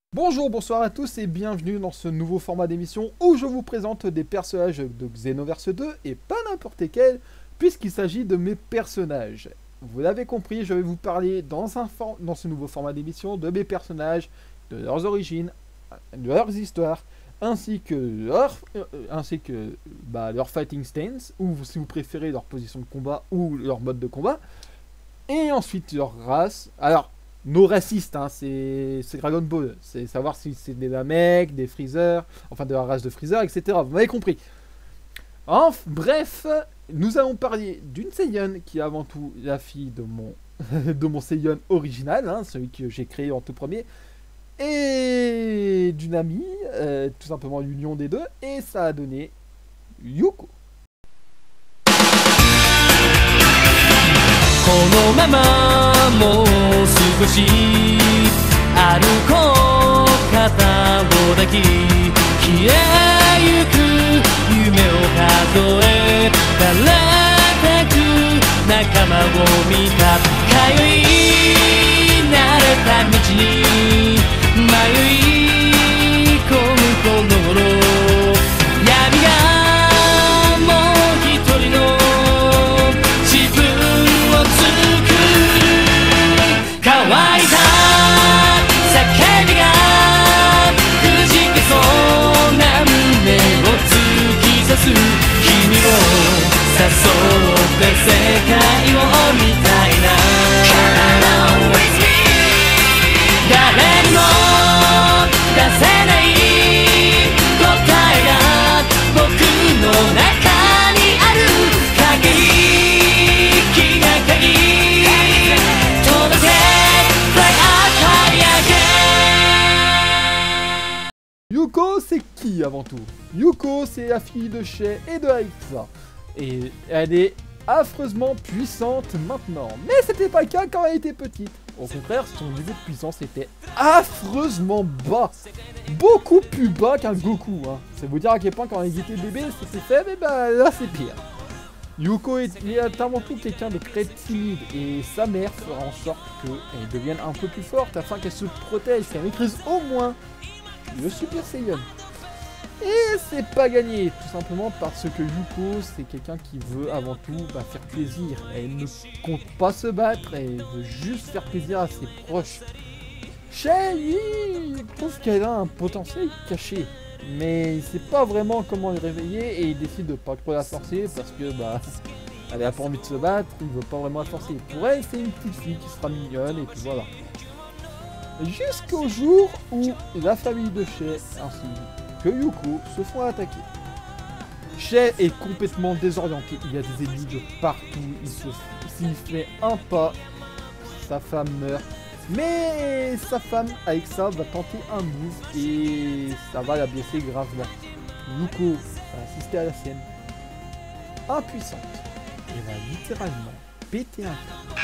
Bonjour, bonsoir à tous et bienvenue dans ce nouveau format d'émission où je vous présente des personnages de Xenoverse 2 et pas n'importe lesquels puisqu'il s'agit de mes personnages. Vous l'avez compris, je vais vous parler dans ce nouveau format d'émission de mes personnages, de leurs origines, de leurs histoires, ainsi que leur fighting stance, ou si vous préférez leur position de combat ou leur mode de combat, et ensuite leur race. Alors, nos racistes, hein, c'est Dragon Ball. C'est savoir si c'est des Namek, des Freezer, enfin de la race de Freezer, etc. Vous m'avez compris. Bref, nous allons parler d'une Saiyan qui est avant tout la fille de mon Saiyan original, hein, celui que j'ai créé en tout premier, et d'une amie, tout simplement l'union des deux, et ça a donné Yuko. このままもう少し歩こう肩を抱き消えゆく夢を数え枯れてく仲間を見た通い慣れた道に迷い込むこの頃闇がもう一人の自分を作る乾いた叫びがくじけそうな胸を突き刺す君を誘って世界を見たいな誰にも出せない答えが僕の中にある駆け引きが鍵届け Fly up high again. Yuko, c'est qui avant tout? Yuko, c'est la fille de Shei et de Aixa. Et elle est affreusement puissante maintenant. Mais c'était pas le cas quand elle était petite. Au contraire, son niveau de puissance était affreusement bas. Beaucoup plus bas qu'un Goku. Hein. C'est vous dire à quel point quand elle était bébé, c'était faible, et bah là c'est pire. Yuko est avant tout quelqu'un de très timide et sa mère fera en sorte qu'elle devienne un peu plus forte afin qu'elle se protège, qu'elle maîtrise au moins le Super Saiyan. Et c'est pas gagné, tout simplement parce que Yuko c'est quelqu'un qui veut avant tout faire plaisir. Elle ne compte pas se battre, elle veut juste faire plaisir à ses proches. Shei, lui, trouve qu'elle a un potentiel caché, mais il sait pas vraiment comment le réveiller et il décide de pas trop la forcer parce que elle a pas envie de se battre, il veut pas vraiment la forcer. Pour elle, c'est une petite fille qui sera mignonne et puis voilà. Jusqu'au jour où la famille de Shei ainsi que Yuko se font attaquer. Shei est complètement désorienté, il y a des ennemis de partout, s'il fait un pas, sa femme meurt. Mais sa femme, Aixa, va tenter un move et ça va la blesser gravement. Yuko va assister à la scène, impuissante, et va littéralement péter un câble.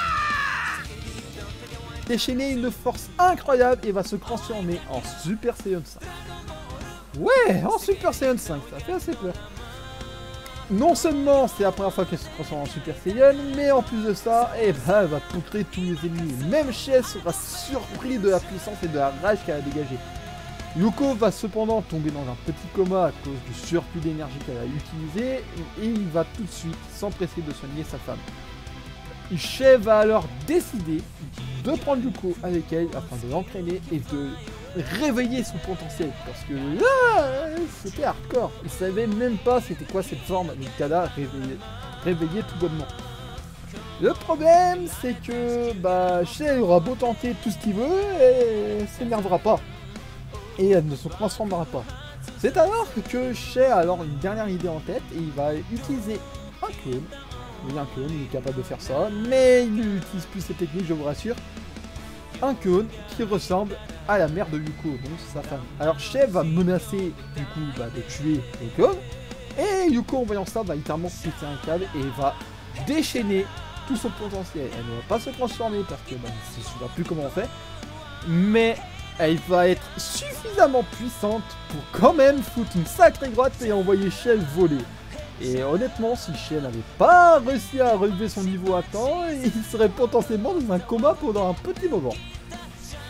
Déchaîner une force incroyable et va se transformer en Super Saiyan 5. Ouais, en Super Saiyan 5, ça fait assez peur. Non seulement c'est la première fois qu'elle se transforme en Super Saiyan, mais en plus de ça, elle va poutrer tous les ennemis. Même Shei sera surpris de la puissance et de la rage qu'elle a dégagée. Yuko va cependant tomber dans un petit coma à cause du surplus d'énergie qu'elle a utilisé, et il va tout de suite s'empresser de soigner sa femme. Shei va alors décider de prendre Yuko avec elle afin de l'entraîner et de réveiller son potentiel, parce que là c'était hardcore, il savait même pas c'était quoi cette forme Mikada réveillée tout bonnement. Le problème c'est que Shei aura beau tenter tout ce qu'il veut et s'énervera pas et elle ne se transformera pas. C'est alors que Shei a alors une dernière idée en tête et il va utiliser un clone. Oui, un clone, il est capable de faire ça, mais il n'utilise plus ces techniques, je vous rassure. Un clone qui ressemble à la mère de Yuko, donc sa femme. Alors Shei va menacer du coup de tuer le clone, et Yuko en voyant ça va littéralement péter un câble et va déchaîner tout son potentiel. Elle ne va pas se transformer parce que je ne sais plus comment on fait, mais elle va être suffisamment puissante pour quand même foutre une sacrée grotte et envoyer Shei voler. Et honnêtement, si Shei n'avait pas réussi à relever son niveau à temps, il serait potentiellement dans un coma pendant un petit moment.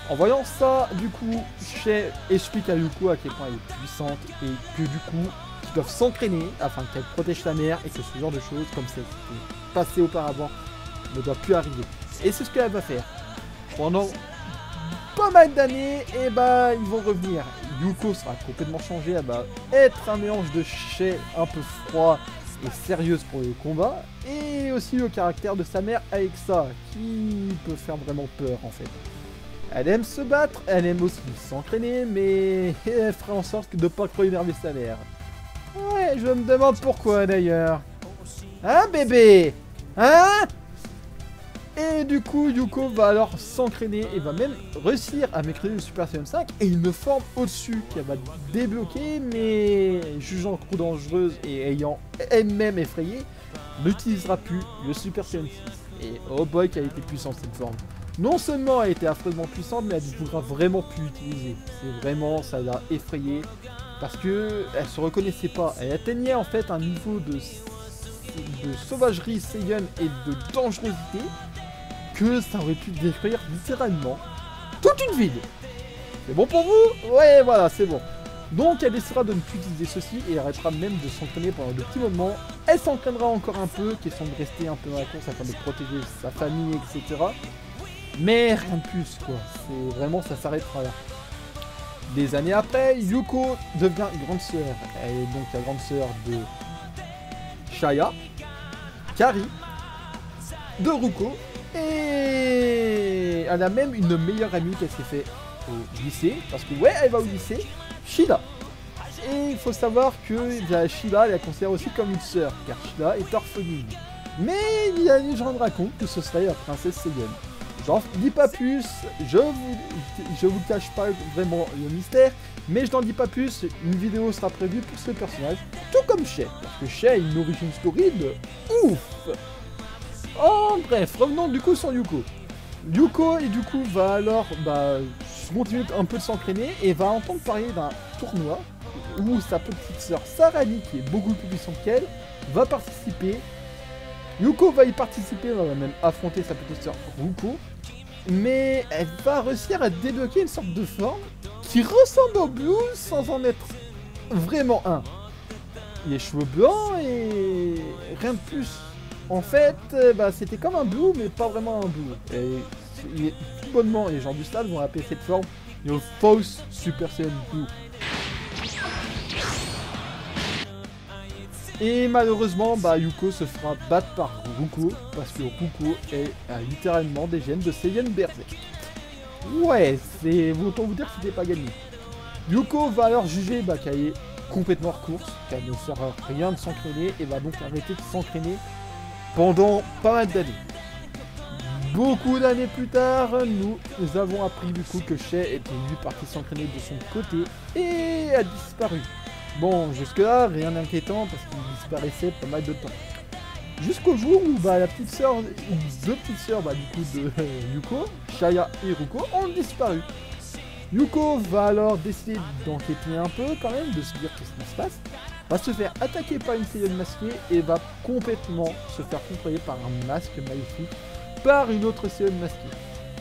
En voyant ça, du coup, Shei explique à Yuko à quel point elle est puissante et que du coup, ils doivent s'entraîner afin qu'elle protège sa mère et que ce genre de choses, comme c'est passé auparavant, ne doit plus arriver. Et c'est ce qu'elle va faire. Pendant pas mal d'années, et bah ils vont revenir. Yuko sera complètement changée, elle va être un mélange de Shei un peu froid et sérieuse pour le combat, et aussi le caractère de sa mère avec ça, qui peut faire vraiment peur en fait. Elle aime se battre, elle aime aussi s'entraîner, mais elle fera en sorte de ne pas trop énerver sa mère. Ouais, je me demande pourquoi d'ailleurs. Hein bébé? Hein? Et du coup, Yuko va alors s'entraîner et va même réussir à maîtriser le Super Saiyan 5 et une forme au-dessus qu'elle va débloquer, mais jugeant trop dangereuse et ayant elle-même effrayé, n'utilisera plus le Super Saiyan 6. Et oh boy, qu'elle était puissante cette forme. Non seulement elle était affreusement puissante, mais elle ne voudra vraiment plus l'utiliser. C'est vraiment, ça l'a effrayée parce que elle se reconnaissait pas. Elle atteignait en fait un niveau de sauvagerie Saiyan et de dangerosité que ça aurait pu détruire littéralement toute une ville. C'est bon pour vous? Ouais, voilà, c'est bon. Donc elle décidera de ne plus utiliser ceci et arrêtera même de s'entraîner pendant de petits moments. Elle s'entraînera encore un peu, question de rester un peu dans la course afin de protéger sa famille, etc. Mais rien de plus, quoi. C'est vraiment, ça s'arrêtera là. Des années après, Yuko devient grande sœur. Elle est donc la grande sœur de Shaya, Kari, de Ruko, et elle a même une meilleure amie qu'elle s'est fait au lycée, parce que ouais, elle va au lycée, Shida. Et il faut savoir que Shida, elle la considère aussi comme une sœur, car Shida est orpheline. Mais il y a une légende raconte que ce serait la princesse Saiyan. J'en dis pas plus, je vous cache pas vraiment le mystère, mais je n'en dis pas plus, une vidéo sera prévue pour ce personnage, tout comme Shei, parce que Shei a une origin story de ouf. Oh bref, revenons du coup sur Yuko. Yuko et du coup va alors continuer un peu de s'entraîner et va entendre parler d'un tournoi où sa petite sœur Sarani, qui est beaucoup plus puissante qu'elle, va participer. Yuko va y participer, elle va même affronter sa petite sœur Ruko, mais elle va réussir à débloquer une sorte de forme qui ressemble au Blue sans en être vraiment un. Les cheveux blancs et rien de plus. En fait, c'était comme un Blue, mais pas vraiment un Blue. Et tout bonnement, les gens du stade vont appeler cette forme le Fausse Super Saiyan Blue. Et malheureusement, Yuko se fera battre par Ruko, parce que Ruko a littéralement des gènes de Saiyan Berserk. Ouais, autant vous dire que c'était pas gagné. Yuko va alors juger qu'elle est complètement hors course, qu'elle ne sert à rien de s'entraîner, et va donc arrêter de s'entraîner pendant pas mal d'années. Beaucoup d'années plus tard, nous avons appris du coup que Shei était lui parti s'entraîner de son côté et a disparu. Bon, jusque-là, rien d'inquiétant parce qu'il disparaissait pas mal de temps. Jusqu'au jour où la petite sœur, ou deux petites sœurs du coup de Yuko, Shaya et Ruko, ont disparu. Yuko va alors décider d'enquêter un peu quand même, de se dire qu'est-ce qui se passe, va se faire attaquer par une Saiyan masquée et va complètement se faire contrôler par un masque maléfique par une autre Saiyan masquée.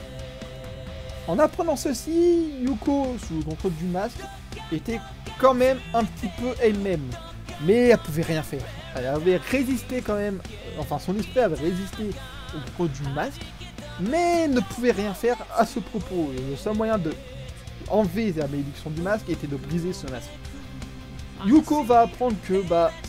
En apprenant ceci, Yuko, sous le contrôle du masque, était quand même un petit peu elle-même, mais elle pouvait rien faire. Elle avait résisté quand même, enfin son esprit avait résisté au contrôle du masque, mais ne pouvait rien faire à ce propos. Et le seul moyen de enlever la malédiction du masque était de briser ce masque. Yuko va apprendre que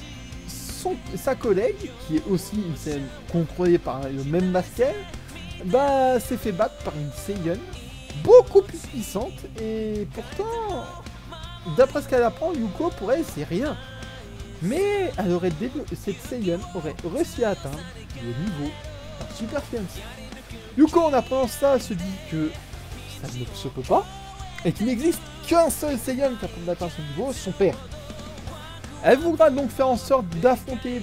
sa collègue, qui est aussi une Saiyan contrôlée par le même masque qu'elle, s'est fait battre par une Saiyan beaucoup plus puissante, et pourtant, d'après ce qu'elle apprend, Yuko pour elle c'est rien. Mais cette Saiyan aurait réussi à atteindre le niveau d'un Super Saiyan 6. Yuko en apprenant ça se dit que ça ne se peut pas, et qu'il n'existe qu'un seul Saiyan capable d'atteindre ce niveau, son père. Elle voudra donc faire en sorte d'affronter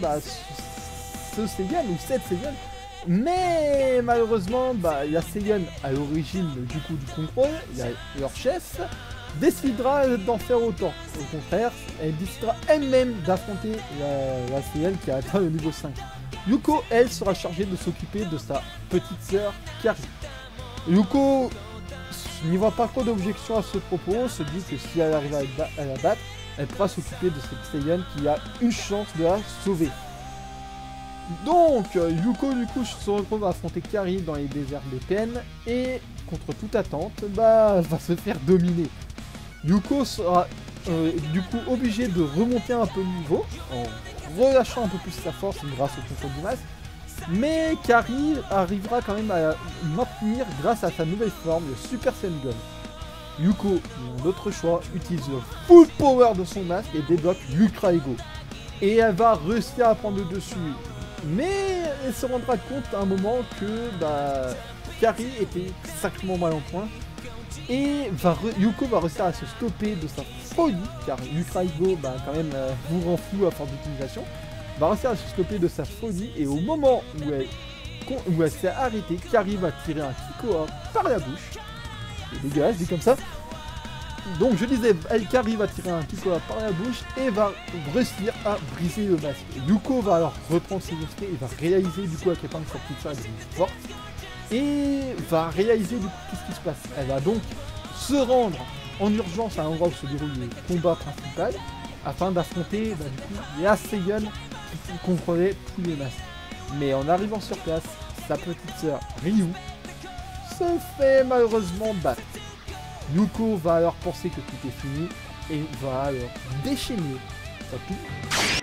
ce Saiyan ou cette Saiyan, mais malheureusement la Saiyan à l'origine du contrôle, leur chef, décidera d'en faire autant. Au contraire, elle décidera elle-même d'affronter la Saiyan qui a atteint le niveau 5. Yuko, elle, sera chargée de s'occuper de sa petite sœur Kari. Yuko n'y voit pas trop d'objections à ce propos, se dit que si elle arrive à la battre, elle pourra s'occuper de cette Saiyan qui a une chance de la sauver. Donc, Yuko du coup se retrouve à affronter Kari dans les déserts des peines et, contre toute attente, va se faire dominer. Yuko sera du coup obligé de remonter un peu le niveau en relâchant un peu plus sa force grâce au contrôle du masque. Mais Kari arrivera quand même à maintenir grâce à sa nouvelle forme, le Super Saiyan Gun. Yuko, n'ayant d'autre choix, utilise le full power de son masque et débloque l'Ultra Ego. Et elle va réussir à prendre le dessus. Mais elle se rendra compte à un moment que Kari était sacrément mal en point. Et Yuko va réussir à se stopper de sa folie, car l'Ultra Ego quand même vous rend fou à force d'utilisation. Va réussir à se stopper de sa folie et au moment où elle s'est arrêtée, Kari va tirer un Kikoa par la bouche. C'est dégueulasse dit comme ça. Donc je disais, Kari va tirer un Kikoa par la bouche et va réussir à briser le masque. Yuko va alors reprendre ses esprits et va réaliser du coup à quel point sa petite sœur est devenue forte. Et va réaliser du coup qu'est-ce qui se passe. Elle va donc se rendre en urgence à un endroit où se déroule le combat principal afin d'affronter du coup les Saiyan qui contrôlaient tous les masques. Mais en arrivant sur place, sa petite sœur Ryu se fait malheureusement battre. Yuko va alors penser que tout est fini et va alors déchaîner sa coupe.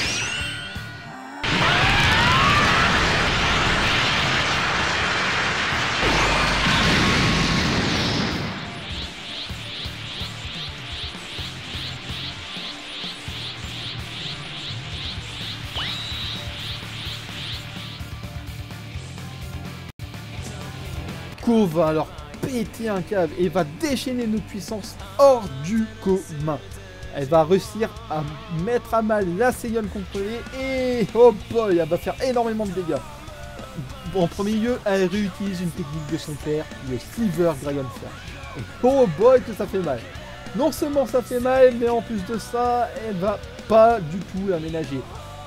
Yuko va alors péter un câble et va déchaîner une puissance hors du commun. Elle va réussir à mettre à mal la Saiyan contrôlée et oh boy, elle va faire énormément de dégâts. En premier lieu, elle réutilise une technique de son père, le Silver Dragon Flash. Et oh boy que ça fait mal. Non seulement ça fait mal, mais en plus de ça, elle va pas du tout la ménager.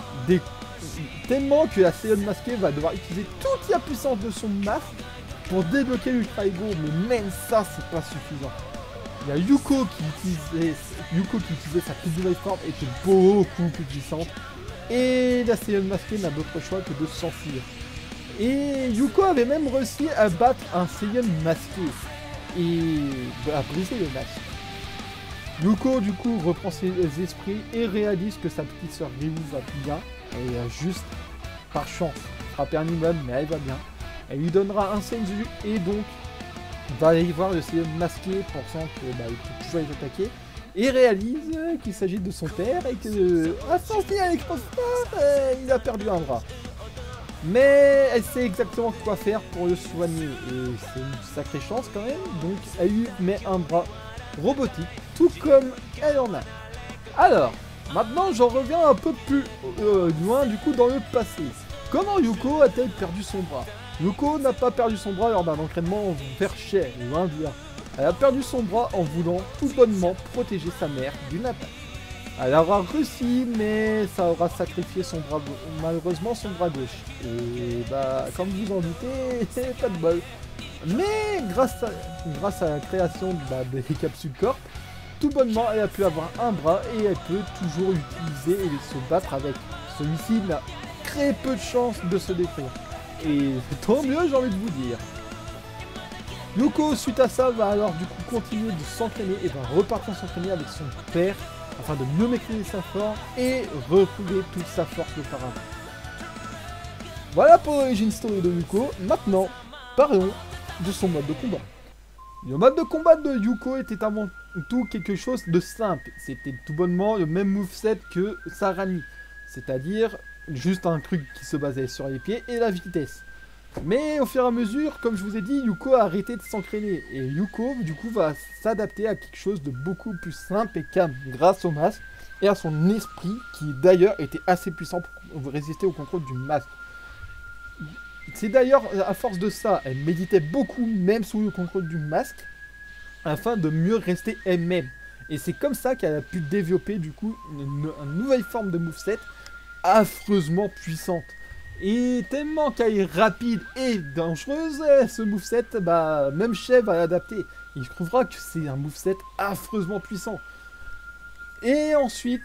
Tellement que la Saiyan masquée va devoir utiliser toute la puissance de son masque pour débloquer l'Ultra Ego, mais même ça, c'est pas suffisant. Il y a Yuko qui utilisait sa toute nouvelle forme, était beaucoup plus puissante. Et la Saiyan masquée n'a d'autre choix que de s'enfuir. Et Yuko avait même réussi à battre un Saiyan masqué et à briser le masque. Yuko du coup reprend ses esprits et réalise que sa petite sœur Ryu va bien. Elle a juste, par chance, frappé un immeuble, mais elle va bien. Elle lui donnera un Senju et donc va aller voir le Saiyan masqué pensant qu'il peut toujours les attaquer et réalise qu'il s'agit de son père et que à son avec son frère, il a perdu un bras. Mais elle sait exactement quoi faire pour le soigner et c'est une sacrée chance quand même, donc elle lui met un bras robotique tout comme elle en a. Alors, maintenant j'en reviens un peu plus loin du coup dans le passé. Comment Yuko a-t-elle perdu son bras? Yuko n'a pas perdu son bras lors d'un entraînement vers Cher, loin de là. Elle a perdu son bras en voulant tout bonnement protéger sa mère d'une attaque. Elle aura réussi, mais ça aura sacrifié son bras, malheureusement son bras gauche. Et comme vous en doutez, pas de bol. Mais grâce à la création des capsules Corp, tout bonnement elle a pu avoir un bras et elle peut toujours l'utiliser et se battre avec. Celui-ci n'a très peu de chances de se détruire. Et tant mieux, j'ai envie de vous dire. Yuko, suite à ça, va alors du coup continuer de s'entraîner et va repartir s'entraîner avec son père afin de mieux maîtriser sa forme et retrouver toute sa force auparavant. Voilà pour l'origine story de Yuko. Maintenant, parlons de son mode de combat. Le mode de combat de Yuko était avant tout quelque chose de simple. C'était tout bonnement le même moveset que Sarani. C'est-à-dire juste un truc qui se basait sur les pieds et la vitesse. Mais au fur et à mesure, comme je vous ai dit, Yuko a arrêté de s'entraîner. Et Yuko, du coup, va s'adapter à quelque chose de beaucoup plus simple et calme grâce au masque et à son esprit qui, d'ailleurs, était assez puissant pour résister au contrôle du masque. C'est d'ailleurs, à force de ça, elle méditait beaucoup, même sous le contrôle du masque, afin de mieux rester elle-même. Et c'est comme ça qu'elle a pu développer, du coup, une nouvelle forme de moveset affreusement puissante. Et tellement qu'elle est rapide et dangereuse, ce moveset, même Chef va l'adapter. Il trouvera que c'est un moveset affreusement puissant. Et ensuite,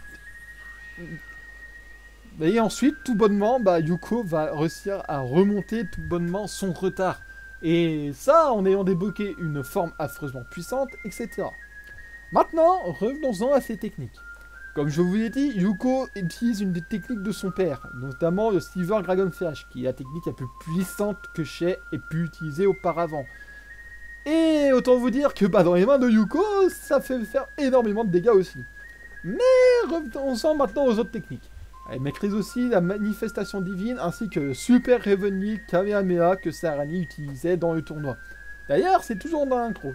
tout bonnement, bah, Yuko va réussir à remonter tout bonnement son retard. Et ça, en ayant débloqué une forme affreusement puissante, etc. Maintenant, revenons-en à ses techniques. Comme je vous l'ai dit, Yuko utilise une des techniques de son père, notamment le Silver Dragon Flash, qui est la technique la plus puissante que Shay ait pu utiliser auparavant. Et autant vous dire que dans les mains de Yuko, ça fait faire énormément de dégâts aussi. Mais revenons-en maintenant aux autres techniques. Elle maîtrise aussi la manifestation divine ainsi que le Super Revenue Kamehameha que Sarani utilisait dans le tournoi. D'ailleurs, c'est toujours dans l'intro.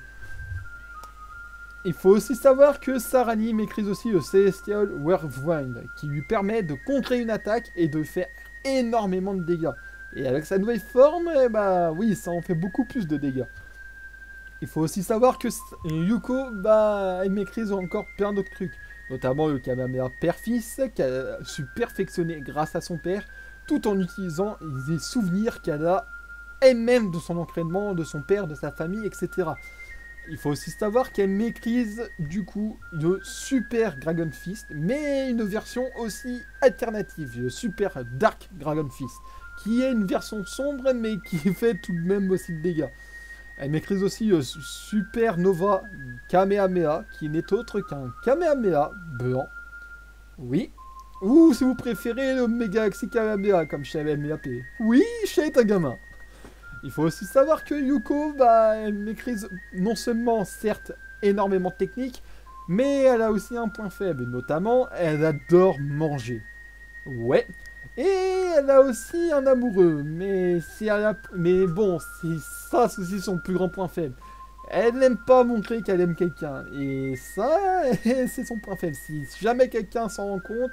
Il faut aussi savoir que Sarani maîtrise aussi le Celestial Whirlwind, qui lui permet de contrer une attaque et de faire énormément de dégâts. Et avec sa nouvelle forme, oui, ça en fait beaucoup plus de dégâts. Il faut aussi savoir que Yuko, elle maîtrise encore plein d'autres trucs, notamment le Kamehameha père-fils, qu'elle a su perfectionner grâce à son père, tout en utilisant les souvenirs qu'elle a elle-même de son entraînement, de son père, de sa famille, etc. Il faut aussi savoir qu'elle maîtrise du coup le Super Dragon Fist, mais une version aussi alternative, le Super Dark Dragon Fist, qui est une version sombre mais qui fait tout de même aussi de dégâts. Elle maîtrise aussi le Super Nova Kamehameha, qui n'est autre qu'un Kamehameha blanc. Oui. Ou si vous préférez le Megalaxy Kamehameha comme chez MAP. Oui, chez un gamin. Il faut aussi savoir que Yuko, elle maîtrise non seulement, certes, énormément de techniques, mais elle a aussi un point faible, notamment, elle adore manger. Ouais. Et elle a aussi un amoureux, mais bon, c'est ça, c'est aussi son plus grand point faible. Elle n'aime pas montrer qu'elle aime quelqu'un, et ça, c'est son point faible. Si jamais quelqu'un s'en rend compte,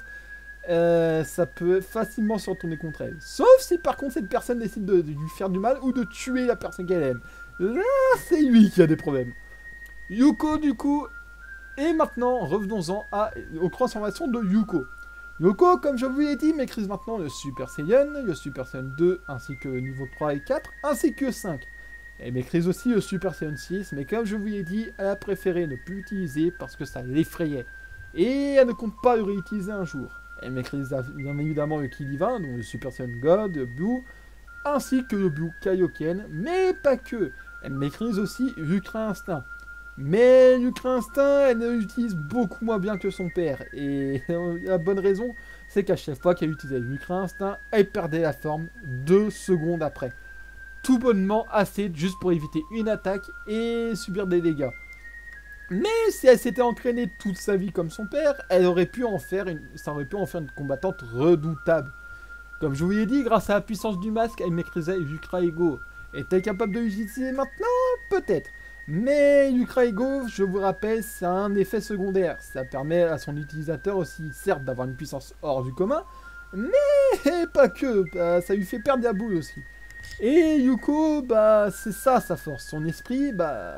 ça peut facilement se retourner contre elle. Sauf si par contre cette personne décide de lui faire du mal ou de tuer la personne qu'elle aime. Là, c'est lui qui a des problèmes. Yuko, du coup, et maintenant, revenons-en aux transformations de Yuko. Yuko, comme je vous l'ai dit, maîtrise maintenant le Super Saiyan, le Super Saiyan 2, ainsi que le niveau 3 et 4, ainsi que 5. Elle maîtrise aussi le Super Saiyan 6, mais comme je vous l'ai dit, elle a préféré ne plus l'utiliser parce que ça l'effrayait. Et elle ne compte pas le réutiliser un jour. Elle maîtrise bien évidemment le Ki divin, donc le Super Saiyan God, le Blue, ainsi que le Blue Kaioken, mais pas que. Elle maîtrise aussi l'Ultra Instinct. Mais l'Ultra Instinct, elle l'utilise beaucoup moins bien que son père. Et la bonne raison, c'est qu'à chaque fois qu'elle utilisait l'Ultra Instinct, elle perdait la forme 2 secondes après. Tout bonnement assez juste pour éviter une attaque et subir des dégâts. Mais si elle s'était entraînée toute sa vie comme son père, ça aurait pu en faire une combattante redoutable. Comme je vous l'ai dit, grâce à la puissance du masque, elle maîtrisait l'Ultra Ego. Est-elle capable de l'utiliser maintenant? Peut-être. Mais l'Ultra Ego, je vous rappelle, c'est un effet secondaire. Ça permet à son utilisateur aussi, certes, d'avoir une puissance hors du commun, mais pas que. Ça lui fait perdre la boule aussi. Et Yuko, c'est ça sa force. Son esprit,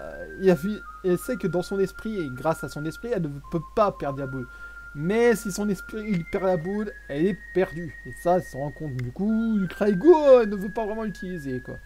elle sait que dans son esprit, et grâce à son esprit, elle ne peut pas perdre la boule. Mais si son esprit il perd la boule, elle est perdue. Et ça, elle s'en rend compte. Du coup, l'Ultra Ego, elle ne veut pas vraiment l'utiliser, quoi.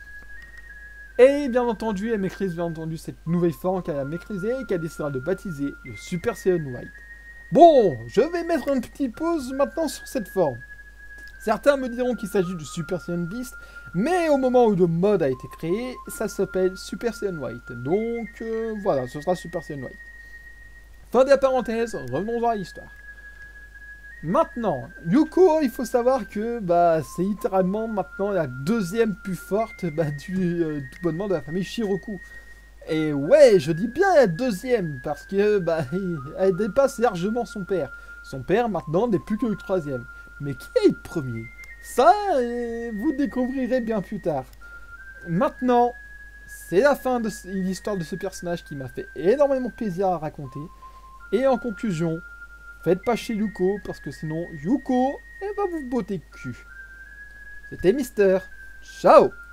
Et bien entendu, elle maîtrise cette nouvelle forme qu'elle a maîtrisée et qu'elle décidera de baptiser le Super Saiyan White. Bon, je vais mettre une petite pause maintenant sur cette forme. Certains me diront qu'il s'agit du Super Saiyan Beast, mais au moment où le mode a été créé, ça s'appelle Super Saiyan White. Donc voilà, ce sera Super Saiyan White. Fin de la parenthèse, revenons à l'histoire. Maintenant, Yuko, il faut savoir que c'est littéralement maintenant la deuxième plus forte du bonnement de la famille Shiroku. Et ouais, je dis bien la deuxième, parce que elle dépasse largement son père. Son père maintenant n'est plus que le troisième. Mais qui est le premier? Ça, vous découvrirez bien plus tard. Maintenant, c'est la fin de l'histoire de ce personnage qui m'a fait énormément plaisir à raconter. Et en conclusion, faites pas chez Yuko, parce que sinon, Yuko, elle va vous botter le cul. C'était Mister. Ciao!